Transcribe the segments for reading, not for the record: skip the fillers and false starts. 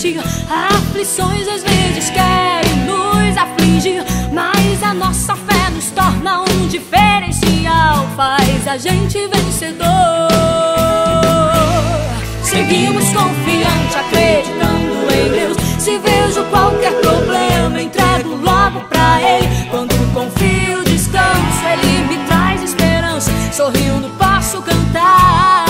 admitir. Aflições às vezes querem nos afligir, mas a nossa fé nos torna um diferencial, faz a gente vencedor. Seguimos confiante, acreditando em Deus. Se vejo qualquer problema, entrego logo pra Ele. Quando confio, descanso, Ele me traz esperança. Sorrindo posso cantar.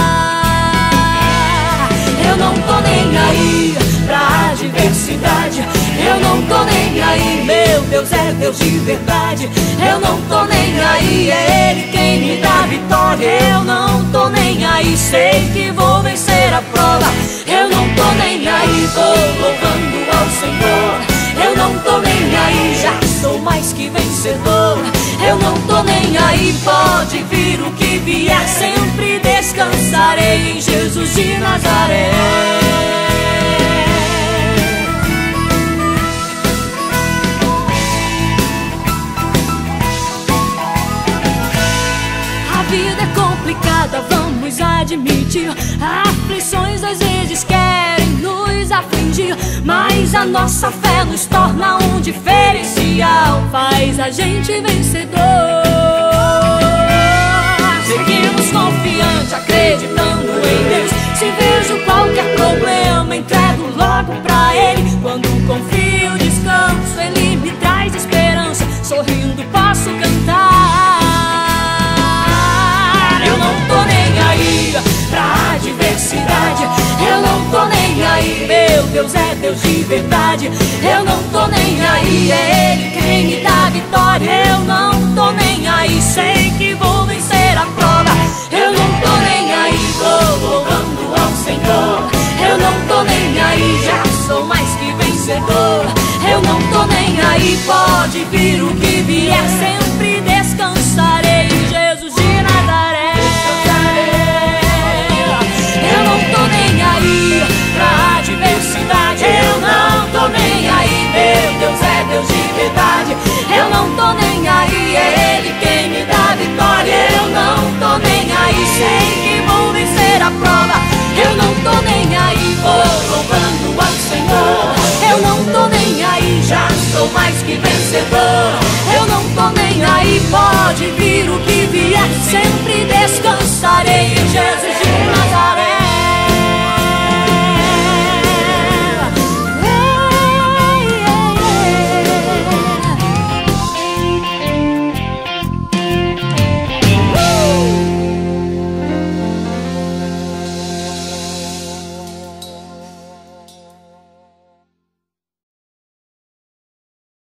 Eu não tô nem aí pra adversidade, eu não tô nem aí, meu Deus é Deus de verdade. Eu não tô nem aí, é Ele quem me dá vitória. Eu não tô nem aí, sei que vou vencer a prova. Eu não tô nem aí, tô louvando ao Senhor. Eu não tô nem aí, já sou mais que vencedor. Eu não tô nem aí, pode vir o que vier, sempre descansarei em Jesus de Nazaré. A vida é complicada, vamos admitir. Aflições às vezes querem nos afligir, mas a nossa fé nos torna um diferencial, faz a gente vencedor. Seguimos confiante, acreditando em Deus. Se vejo qualquer problema, entrego logo pra Ele. Quando confio, descanso, Ele me traz esperança. Sorrindo posso cantar. Eu não tô nem aí pra adversidade, eu não tô nem aí, meu Deus é Deus de verdade. Eu não tô nem aí, é Ele quem me dá vitória. Eu não tô nem aí, sei que vou vencer a prova. Eu não tô nem aí, vou louvando ao Senhor. Eu não tô nem aí, já sou mais que vencedor. Eu não tô nem aí, pode vir o que vier, sempre descansarei em Jesus de Nazaré. Eu não tô nem aí pra adversidade, eu não tô nem aí, meu Deus é Deus de verdade. Eu não tô nem aí, é Ele quem me dá vitória. Eu não tô nem aí, sei que vou vencer a prova. Eu não tô nem aí, vou louvando ao Senhor. Eu não tô nem aí, já sou mais que vencedor. Eu não tô nem aí, pode vir o que vier, sempre